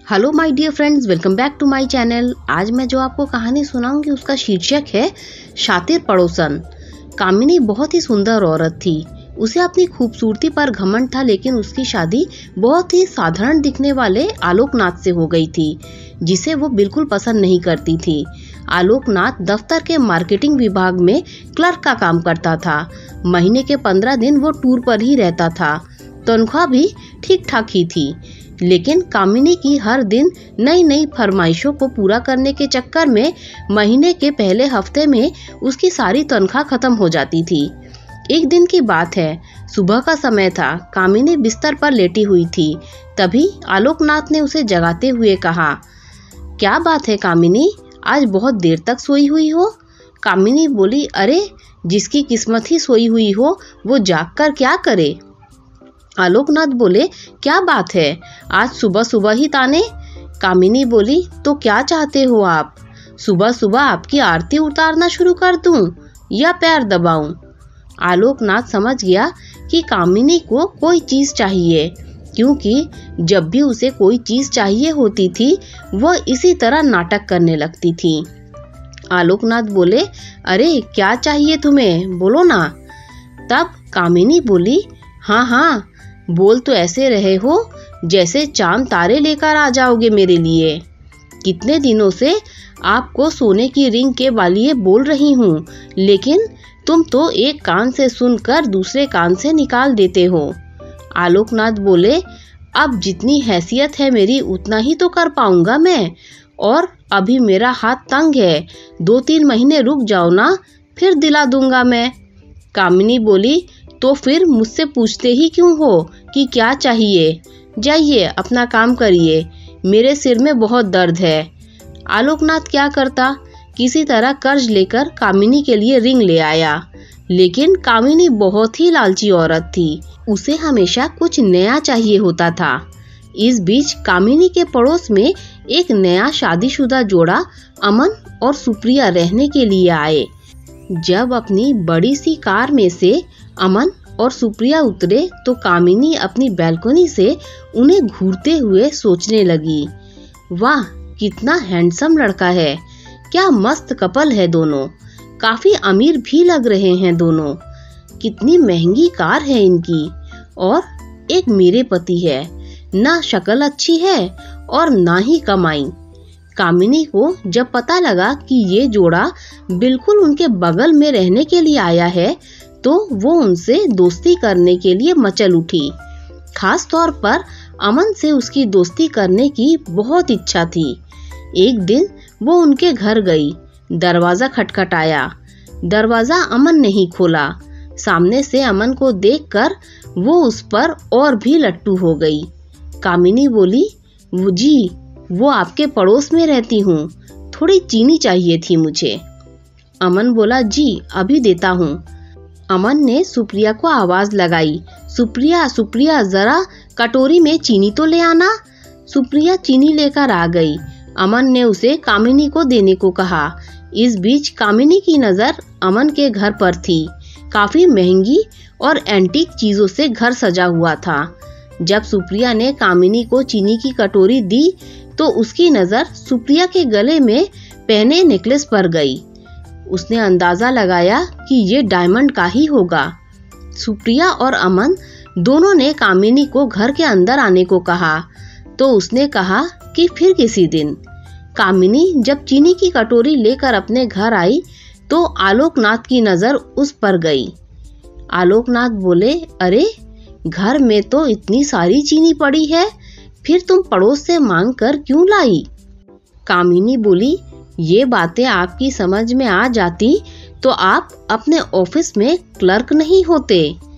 Hello my dear friends, welcome back to my channel. आज मैं जो आपको कहानी सुनाऊंगी उसका शीर्षक है शातिर पड़ोसन। कामिनी बहुत ही सुंदर औरत थी। उसे अपनी खूबसूरती पर घमंड था, लेकिन उसकी शादी बहुत ही साधारण दिखने वाले आलोकनाथ से हो गई थी, जिसे वो बिल्कुल पसंद नहीं करती थी। आलोकनाथ दफ्तर के मार्केटिंग विभाग में क्लर्क का काम करता था। महीने के 15 दिन वो टूर पर ही रहता था। तनख्वाह भी ठीक ठाक ही थी, लेकिन कामिनी की हर दिन नई नई फरमाइशों को पूरा करने के चक्कर में महीने के पहले हफ्ते में उसकी सारी तनख्वाह खत्म हो जाती थी। एक दिन की बात है, सुबह का समय था। कामिनी बिस्तर पर लेटी हुई थी। तभी आलोकनाथ ने उसे जगाते हुए कहा, क्या बात है कामिनी, आज बहुत देर तक सोई हुई हो? कामिनी बोली, अरे जिसकी किस्मत ही सोई हुई हो वो जागकर क्या करे। आलोकनाथ बोले, क्या बात है, आज सुबह सुबह ही ताने? कामिनी बोली, तो क्या चाहते हो आप? सुबह सुबह आपकी आरती उतारना शुरू कर दूं या पैर दबाऊं? आलोकनाथ समझ गया कि कामिनी को कोई चीज चाहिए, क्योंकि जब भी उसे कोई चीज चाहिए होती थी वह इसी तरह नाटक करने लगती थी। आलोकनाथ बोले, अरे क्या चाहिए तुम्हें, बोलो ना। तब कामिनी बोली, हाँ हाँ, बोल तो ऐसे रहे हो जैसे चांद तारे लेकर आ जाओगे मेरे लिए। कितने दिनों से आपको सोने की रिंग के वालिए बोल रही हूँ, लेकिन तुम तो एक कान से सुनकर दूसरे कान से निकाल देते हो। आलोकनाथ बोले, अब जितनी हैसियत है मेरी उतना ही तो कर पाऊंगा मैं, और अभी मेरा हाथ तंग है। 2-3 महीने रुक जाओ ना, फिर दिला दूंगा मैं। कामिनी बोली, तो फिर मुझसे पूछते ही क्यों हो कि क्या चाहिए? जाइए अपना काम करिए, मेरे सिर में बहुत दर्द है। आलोकनाथ क्या करता, किसी तरह कर्ज लेकर कामिनी के लिए रिंग ले आया। लेकिन कामिनी बहुत ही लालची औरत थी, उसे हमेशा कुछ नया चाहिए होता था। इस बीच कामिनी के पड़ोस में एक नया शादीशुदा जोड़ा अमन और सुप्रिया रहने के लिए आए। जब अपनी बड़ी सी कार में से अमन और सुप्रिया उतरे तो कामिनी अपनी बैल्कनी से उन्हें घूरते हुए सोचने लगी, वाह कितना हैंडसम लड़का है, क्या मस्त कपल है दोनों, काफी अमीर भी लग रहे हैं दोनों, कितनी महंगी कार है इनकी, और एक मेरे पति है, ना शक्ल अच्छी है और ना ही कमाई। कामिनी को जब पता लगा कि ये जोड़ा बिल्कुल उनके बगल में रहने के लिए आया है तो वो उनसे दोस्ती करने के लिए मचल उठी। खास तौर पर अमन से उसकी दोस्ती करने की बहुत इच्छा थी। एक दिन वो उनके घर गई। दरवाजा खटखटाया। दरवाजा अमन ने ही खोला। सामने से अमन को देखकर वो उस पर और भी लट्टू हो गई। कामिनी बोली, जी वो आपके पड़ोस में रहती हूँ, थोड़ी चीनी चाहिए थी मुझे। अमन बोला, जी अभी देता हूँ। अमन ने सुप्रिया को आवाज लगाई, सुप्रिया सुप्रिया जरा कटोरी में चीनी तो ले आना। सुप्रिया चीनी लेकर आ गई। अमन ने उसे कामिनी को देने को कहा। इस बीच कामिनी की नजर अमन के घर पर थी। काफी महंगी और एंटीक चीजों से घर सजा हुआ था। जब सुप्रिया ने कामिनी को चीनी की कटोरी दी तो उसकी नजर सुप्रिया के गले में पहने नेकलेस पर गई। उसने अंदाजा लगाया कि ये डायमंड का ही होगा। सुप्रिया और अमन दोनों ने कामिनी को घर के अंदर आने को कहा तो उसने कहा कि फिर किसी दिन। कामिनी जब चीनी की कटोरी लेकर अपने घर आई तो आलोकनाथ की नजर उस पर गई। आलोकनाथ बोले, अरे घर में तो इतनी सारी चीनी पड़ी है, फिर तुम पड़ोस से मांग कर क्यों लाई? कामिनी बोली, ये बातें आपकी समझ में आ जाती तो आप अपने ऑफिस में क्लर्क नहीं होते।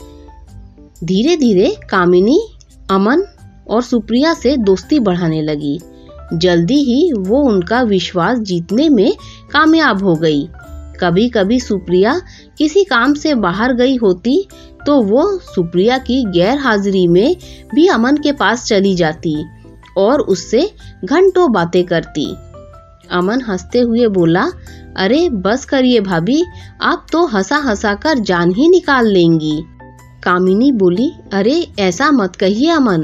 धीरे धीरे कामिनी अमन और सुप्रिया से दोस्ती बढ़ाने लगी। जल्दी ही वो उनका विश्वास जीतने में कामयाब हो गई। कभी कभी सुप्रिया किसी काम से बाहर गई होती तो वो सुप्रिया की गैर हाजिरी में भी अमन के पास चली जाती और उससे घंटों बातें करती। अमन हंसते हुए बोला, अरे बस करिए भाभी, आप तो हंसा हंसा कर जान ही निकाल लेंगी। कामिनी बोली, अरे ऐसा मत कहिए अमन,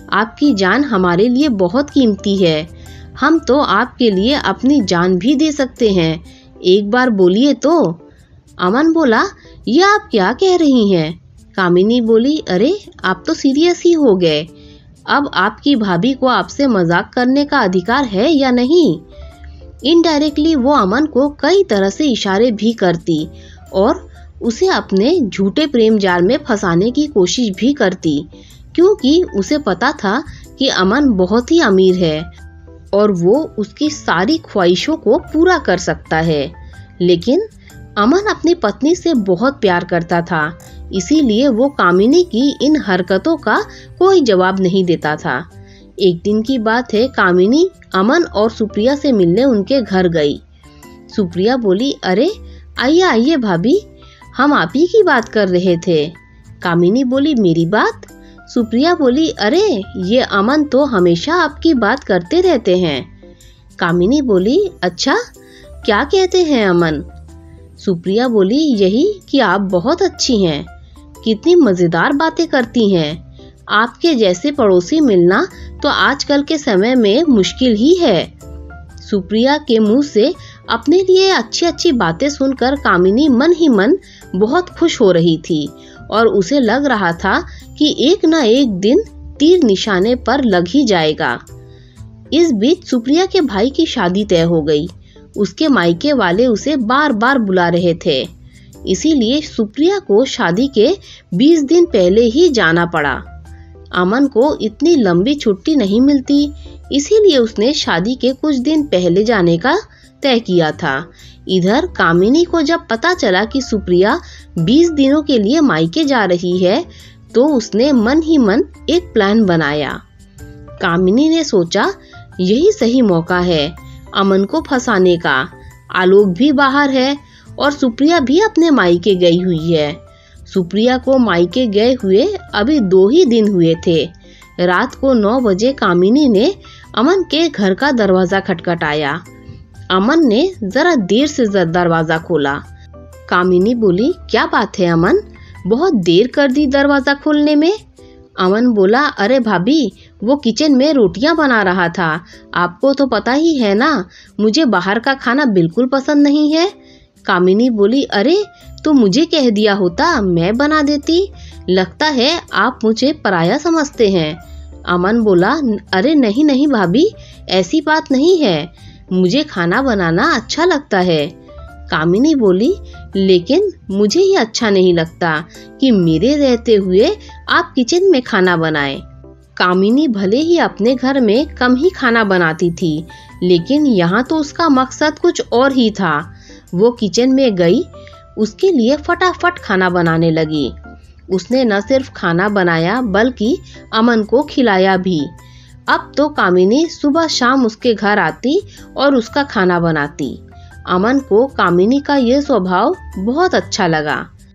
आपकी जान हमारे लिए बहुत कीमती है। हम तो आपके लिए अपनी जान भी दे सकते हैं, एक बार बोलिए तो। अमन बोला, ये आप क्या कह रही हैं? कामिनी बोली, अरे आप तो सीरियस ही हो गए। अब आपकी भाभी को आपसे मजाक करने का अधिकार है या नहीं? इनडायरेक्टली वो अमन को कई तरह से इशारे भी करती और उसे अपने झूठे प्रेम जाल में फंसाने की कोशिश भी करती, क्योंकि उसे पता था कि अमन बहुत ही अमीर है और वो उसकी सारी ख्वाहिशों को पूरा कर सकता है। लेकिन अमन अपनी पत्नी से बहुत प्यार करता था, इसीलिए वो कामिनी की इन हरकतों का कोई जवाब नहीं देता था। एक दिन की बात है, कामिनी अमन और सुप्रिया से मिलने उनके घर गई। सुप्रिया बोली, अरे आइए आइए भाभी, हम आप ही की बात कर रहे थे। कामिनी बोली, मेरी बात? सुप्रिया बोली, अरे ये अमन तो हमेशा आपकी बात करते रहते हैं। कामिनी बोली, अच्छा क्या कहते हैं अमन? सुप्रिया बोली, यही कि आप बहुत अच्छी हैं, कितनी मजेदार बातें करती हैं। आपके जैसे पड़ोसी मिलना तो आजकल के समय में मुश्किल ही है। सुप्रिया के मुंह से अपने लिए अच्छी अच्छी बातें सुनकर कामिनी मन ही मन बहुत खुश हो रही थी और उसे लग रहा था कि एक न एक दिन तीर निशाने पर लग ही जाएगा। इस बीच सुप्रिया के भाई की शादी तय हो गई। उसके मायके वाले उसे बार बार बुला रहे थे, इसीलिए सुप्रिया को शादी के 20 दिन पहले ही जाना पड़ा। अमन को इतनी लंबी छुट्टी नहीं मिलती, इसीलिए उसने शादी के कुछ दिन पहले जाने का तय किया था। इधर कामिनी को जब पता चला कि सुप्रिया 20 दिनों के लिए मायके जा रही है, तो उसने मन ही मन एक प्लान बनाया। कामिनी ने सोचा, यही सही मौका है अमन को फंसाने का। आलोक भी बाहर है और सुप्रिया भी अपने मायके गई हुई है। सुप्रिया को मायके गए हुए अभी 2 ही दिन हुए थे। रात को 9 बजे कामिनी ने अमन के घर का दरवाजा खटखटाया। अमन ने जरा देर से दरवाजा खोला। कामिनी बोली, क्या बात है अमन, बहुत देर कर दी दरवाजा खोलने में? अमन बोला, अरे भाभी, वो किचन में रोटियां बना रहा था। आपको तो पता ही है ना, मुझे बाहर का खाना बिल्कुल पसंद नहीं है। कामिनी बोली, अरे तो मुझे कह दिया होता, मैं बना देती। लगता है आप मुझे पराया समझते हैं। अमन बोला, अरे नहीं नहीं भाभी, ऐसी बात नहीं है, मुझे खाना बनाना अच्छा लगता है। कामिनी बोली, लेकिन मुझे ये अच्छा नहीं लगता कि मेरे रहते हुए आप किचन में खाना बनाएं। कामिनी भले ही अपने घर में कम ही खाना बनाती थी, लेकिन यहाँ तो उसका मकसद कुछ और ही था। वो किचन में गई, उसके लिए फटाफट खाना बनाने लगी। उसने न सिर्फ खाना बनाया बल्कि अमन को खिलाया भी। अब तो कामिनी सुबह शाम उसके घर आती और उसका खाना बनाती। अमन को कामिनी का ये स्वभाव बहुत अच्छा लगा।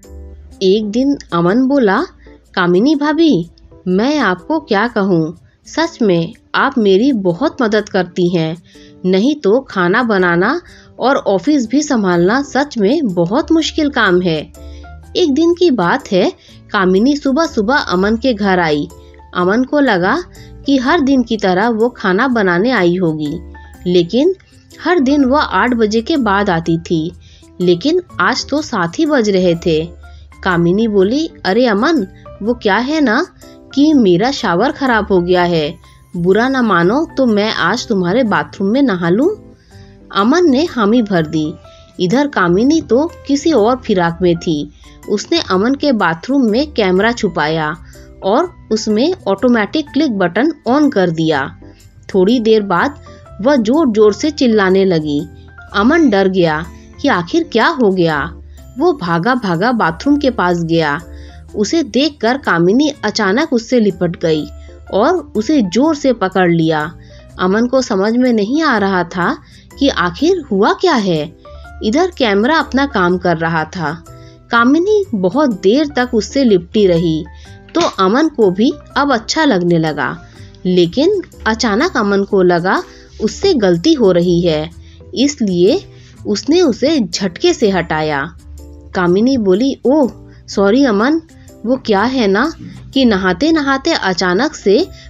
एक दिन अमन बोला, कामिनी भाभी, मैं आपको क्या कहूँ, सच में आप मेरी बहुत मदद करती हैं। नहीं तो खाना बनाना और ऑफिस भी संभालना सच में बहुत मुश्किल काम है। एक दिन की बात है, कामिनी सुबह सुबह अमन के घर आई। अमन को लगा कि हर दिन की तरह वो खाना बनाने आई होगी, लेकिन हर दिन वह 8 बजे के बाद आती थी, लेकिन आज तो 7 ही बज रहे थे। कामिनी बोली, अरे अमन, वो क्या है ना कि मेरा शावर खराब हो गया है, बुरा ना मानो तो मैं आज तुम्हारे बाथरूम में नहा लूं? अमन ने हामी भर दी। इधर कामिनी तो किसी और फिराक में थी। उसने अमन के बाथरूम में कैमरा छुपाया और उसमें ऑटोमेटिक क्लिक बटन ऑन कर दिया। थोड़ी देर बाद वह जोर जोर से चिल्लाने लगी। अमन डर गया कि आखिर क्या हो गया। वो भागा भागा बाथरूम के पास गया। उसे देखकर कामिनी अचानक उससे लिपट गई और उसे जोर से पकड़ लिया। अमन को समझ में नहीं आ रहा था कि आखिर हुआ क्या है। इधर कैमरा अपना काम कर रहा था। कामिनी बहुत देर तक उससे लिपटी रही तो अमन को भी अब अच्छा लगने लगा, लेकिन अचानक अमन को लगा उससे गलती हो रही है, इसलिए उसने उसे झटके से हटाया। कामिनी बोली, ओह सॉरी अमन, वो क्या है ना कि नहाते नहाते अचानक से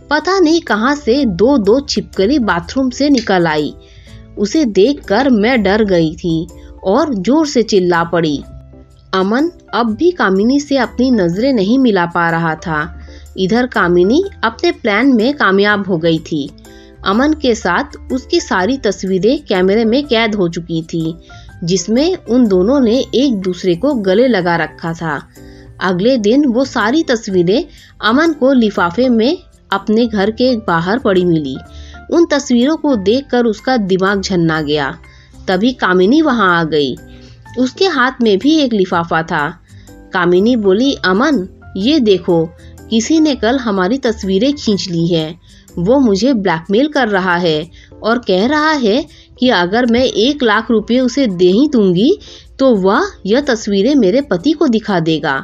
पता नहीं कहां से दो छिपकली बाथरूम से निकल आई। उसे देखकर मैं डर गई थी और जोर से चिल्ला पड़ी। अमन अब भी कामिनी से अपनी नजरें नहीं मिला पा रहा था। इधर कामिनी अपने प्लान में कामयाब हो गई थी। अमन के साथ उसकी सारी तस्वीरें कैमरे में कैद हो चुकी थी, जिसमें उन दोनों ने एक दूसरे को गले लगा रखा था। अगले दिन वो सारी तस्वीरें अमन को लिफाफे में अपने घर के बाहर पड़ी मिली। उन तस्वीरों को देखकर उसका दिमाग झन्ना गया। तभी कामिनी वहां आ गई। उसके हाथ में भी एक लिफाफा था। कामिनी बोली, अमन ये देखो, किसी ने कल हमारी तस्वीरें खींच ली है। वो मुझे ब्लैकमेल कर रहा है और कह रहा है कि अगर मैं 1 लाख रुपए उसे दे ही दूंगी तो वह यह तस्वीरें मेरे पति को दिखा देगा।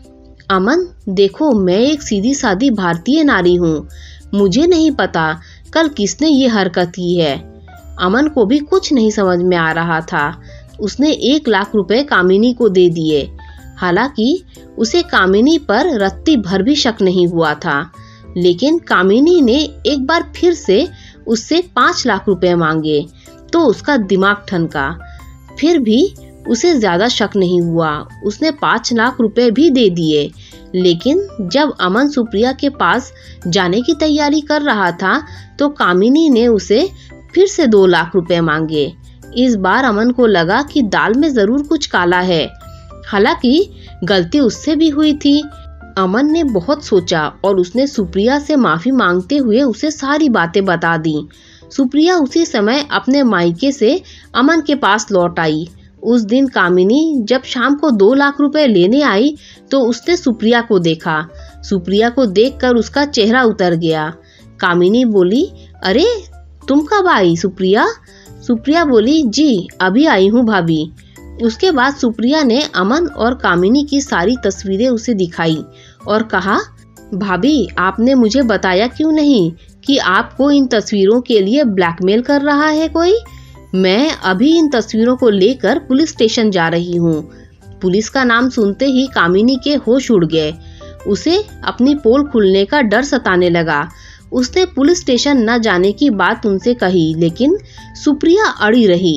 अमन देखो, मैं एक सीधी सादी भारतीय नारी हूँ। मुझे नहीं पता कल किसने ये हरकत की है। अमन को भी कुछ नहीं समझ में आ रहा था। उसने 1 लाख रुपए कामिनी को दे दिए। हालांकि उसे कामिनी पर रत्ती भर भी शक नहीं हुआ था, लेकिन कामिनी ने एक बार फिर से उससे 5 लाख रुपए मांगे तो उसका दिमाग ठनका। फिर भी उसे ज्यादा शक नहीं हुआ। उसने 5 लाख रुपए भी दे दिए। लेकिन जब अमन सुप्रिया के पास जाने की तैयारी कर रहा था तो कामिनी ने उसे फिर से 2 लाख रुपए मांगे। इस बार अमन को लगा कि दाल में जरूर कुछ काला है। हालांकि गलती उससे भी हुई थी। अमन ने बहुत सोचा और उसने सुप्रिया से माफी मांगते हुए उसे सारी बातें बता दी। सुप्रिया उसी समय अपने मायके से अमन के पास लौट आई। उस दिन कामिनी जब शाम को 2 लाख रुपए लेने आई तो उसने सुप्रिया को देखा। सुप्रिया को देखकर उसका चेहरा उतर गया। कामिनी बोली, अरे तुम कब आई सुप्रिया? सुप्रिया बोली, जी अभी आई हूँ भाभी। उसके बाद सुप्रिया ने अमन और कामिनी की सारी तस्वीरें उसे दिखाई और कहा, भाभी आपने मुझे बताया क्यों नहीं कि आपको इन तस्वीरों के लिए ब्लैकमेल कर रहा है कोई? मैं अभी इन तस्वीरों को लेकर पुलिस स्टेशन जा रही हूँ। पुलिस का नाम सुनते ही कामिनी के होश उड़ गए। उसे अपनी पोल खुलने का डर सताने लगा। उसने पुलिस स्टेशन न जाने की बात उनसे कही, लेकिन सुप्रिया अड़ी रही।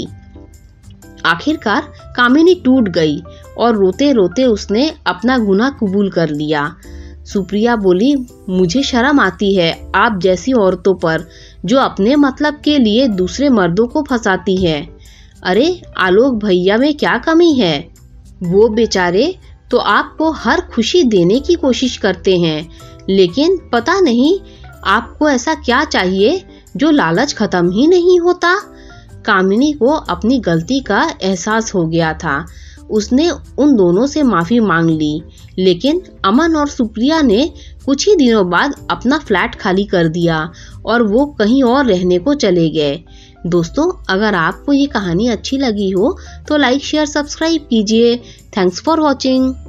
आखिरकार कामिनी टूट गई और रोते रोते उसने अपना गुनाह कबूल कर लिया। सुप्रिया बोली, मुझे शर्म आती है आप जैसी औरतों पर जो अपने मतलब के लिए दूसरे मर्दों को फंसाती है। अरे आलोक भैया में क्या कमी है? वो बेचारे तो आपको हर खुशी देने की कोशिश करते हैं, लेकिन पता नहीं आपको ऐसा क्या चाहिए जो लालच खत्म ही नहीं होता। कामिनी को अपनी गलती का एहसास हो गया था। उसने उन दोनों से माफी मांग ली, लेकिन अमन और सुप्रिया ने कुछ ही दिनों बाद अपना फ्लैट खाली कर दिया और वो कहीं और रहने को चले गए। दोस्तों, अगर आपको ये कहानी अच्छी लगी हो तो लाइक शेयर सब्सक्राइब कीजिए। Thanks for watching.